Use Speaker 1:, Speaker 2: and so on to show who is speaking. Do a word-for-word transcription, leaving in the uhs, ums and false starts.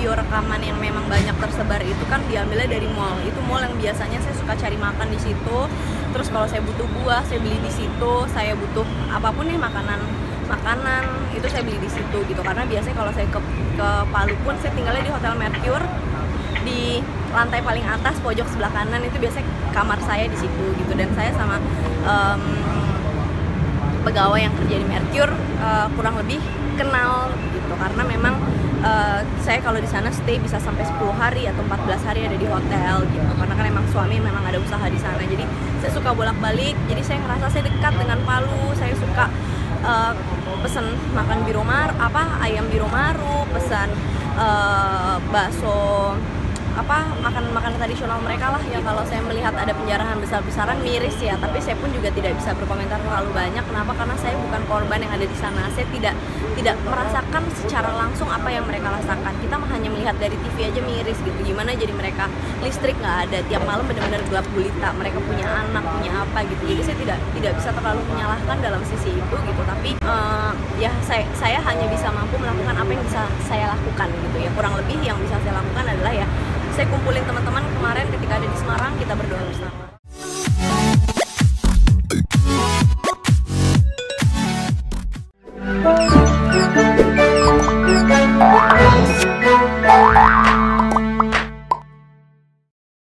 Speaker 1: video rekaman yang memang banyak tersebar itu kan diambilnya dari mall. Itu mall yang biasanya saya suka cari makan di situ. Terus kalau saya butuh buah, saya beli di situ. Saya butuh apapun nih makanan makanan itu saya beli di situ gitu. Karena biasanya kalau saya ke ke Palu pun saya tinggalnya di Hotel Mercure di lantai paling atas pojok sebelah kanan, itu biasanya kamar saya di situ gitu. Dan saya sama um, pegawai yang kerja di Mercure uh, kurang lebih kenal gitu, karena memang uh, saya kalau di sana stay bisa sampai sepuluh hari atau empat belas hari ada di hotel gitu, karena kan emang suami memang ada usaha di sana. Jadi saya suka bolak-balik, jadi saya ngerasa saya dekat dengan Palu. Saya suka uh, pesan makan biromar apa ayam biromaru, pesan uh, bakso apa makanan-makanan tradisional mereka lah ya. Kalau saya melihat ada penjarahan besar-besaran miris ya, tapi saya pun juga tidak bisa berkomentar terlalu banyak. Kenapa? Karena saya bukan korban yang ada di sana. Saya tidak tidak merasakan secara langsung apa yang mereka rasakan. Kita hanya melihat dari T V aja miris gitu. Gimana jadi mereka listrik nggak ada, tiap malam benar-benar gelap gulita. Mereka punya anak, punya apa gitu. Jadi saya tidak tidak bisa terlalu menyalahkan dalam sisi itu gitu. Tapi uh, ya saya saya hanya bisa mampu melakukan apa yang bisa saya lakukan gitu ya. Kurang lebih yang bisa saya lakukan adalah ya saya kumpulin teman-teman kemarin ketika ada di Semarang, kita berdoa bersama.